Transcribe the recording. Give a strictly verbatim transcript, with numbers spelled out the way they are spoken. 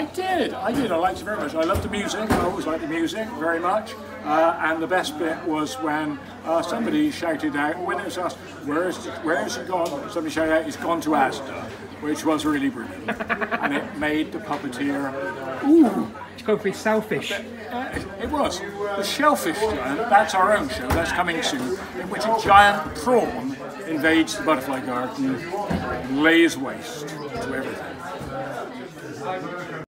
I did, I did, I liked it very much. I loved the music, I always liked the music very much. Uh, and the best bit was when uh, somebody shouted out, when it was asked, where is, where is he gone? Somebody shouted out, he's gone to Asda, which was really brilliant. And it made the puppeteer, ooh. It's going to be selfish. Uh, it was. The Shellfish Giant, that's our own show, that's coming soon, in which a giant prawn invades the butterfly garden, lays waste to everything.